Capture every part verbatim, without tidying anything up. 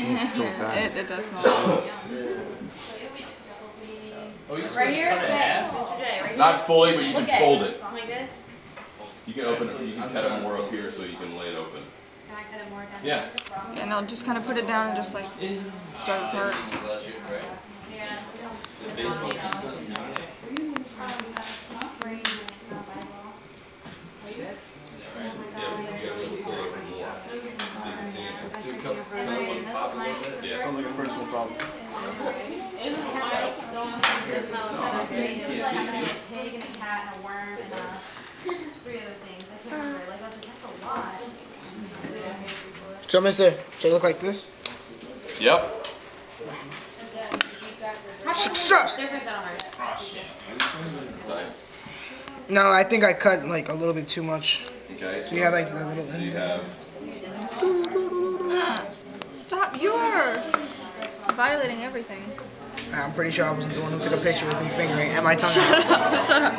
It's so bad. it, it does smell. Right here? Okay, Mister J, right here. Not fully, but you can Okay. fold it. Like this? You can open it. You can cut it more up here so you can lay it open. Can I cut it more down? Yeah. Yeah, and I'll just kind of put it down and just like start with heart. Yeah. Yeah. Sounds like a personal problem. It smells so great. It was like a pig and a cat and a worm and a three other things. I can't remember. Like I was like, that's a lot. So, Mister, should I look like this? Yep. Success! Different than ours. No, I think I cut like a little bit too much. Okay. Do you have like the little So you end? have. Stop! You are violating everything. I'm pretty sure I wasn't the one who took a picture with me fingering and my tongue Shut out. up! Shut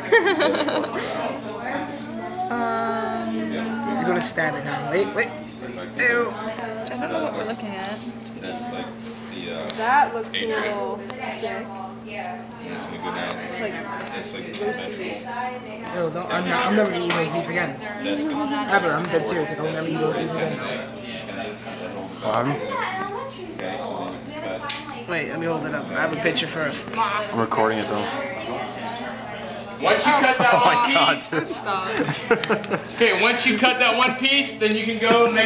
up! um, He's gonna stab it now. Wait, wait. Ew. I don't know what we're looking at. That's like the. Uh, That looks a Atrium. little sick. That's gonna go down. It's like That's like the ventral. Ew, don't, I'm, not, I'm never gonna eat those beef again. That's the. Ever. I'm dead serious. Like, I'll never eat those beef again. Um, Wait, let me hold it up. I have a picture first. I'm recording it though. Once you cut that Oh my one God. piece. stop. Okay, once you cut that one piece, then you can go and make